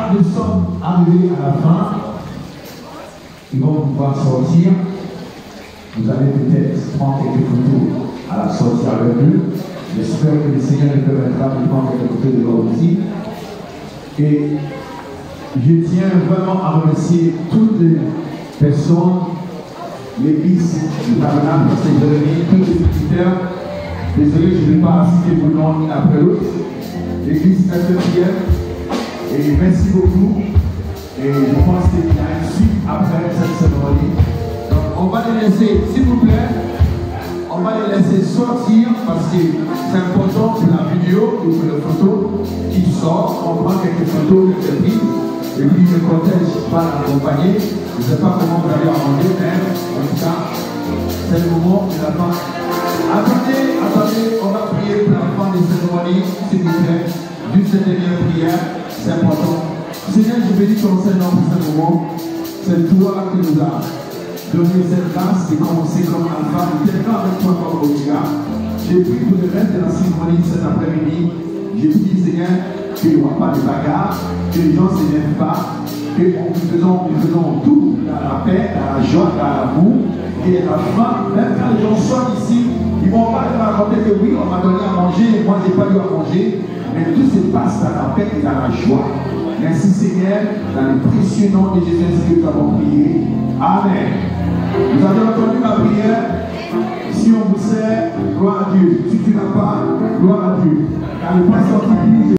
Voilà, nous sommes arrivés à la fin. Ils vont pouvoir sortir. Vous allez peut-être prendre quelques photos à la sortie avec eux. J'espère que le Seigneur nous permettra de prendre quelques photos de leur aussi. Et je tiens vraiment à remercier toutes les personnes, l'église du tabernacle, tous les visiteurs. Désolé, je ne vais pas citer vos noms l'un après l'autre. L'église Sainte-Pierre. Et merci beaucoup. Et je pense qu'il y a une suite après cette cérémonie. Donc on va les laisser, s'il vous plaît, on va les laisser sortir parce que c'est important pour la vidéo ou pour les photos qui sortent. On prend quelques photos, quelques prises. Et puis le cortège va l'accompagner. Je ne sais pas comment vous allez arranger, mais en tout cas, c'est le moment de la fin. Attendez, on va prier pour la fin des cérémonies, s'il vous plaît. Juste cette dernière prière, c'est important. Seigneur, je bénis ton Seigneur pour ce moment. C'est toi qui nous as donné cette grâce de commencer comme alpha, de terminer avec toi comme Omega. J'ai prié pour le reste de la cérémonie cet après-midi. J'ai prié, Seigneur, qu'il n'y aura pas de bagarre, que les gens ne s'énervent pas, que nous faisons tout dans la paix, dans la joie, dans l'amour, et à la fin, même quand les gens sortent ici, ils ne vont pas te raconter que oui, on m'a donné à manger, et moi je n'ai pas eu à manger, mais tout se passe dans la paix et dans la joie. Merci Seigneur, dans le précieux nom de Jésus que nous avons prié. Amen. Vous avez entendu ma prière? Si on vous sert, gloire à Dieu. Si tu n'as pas, gloire à Dieu. Car le pasteur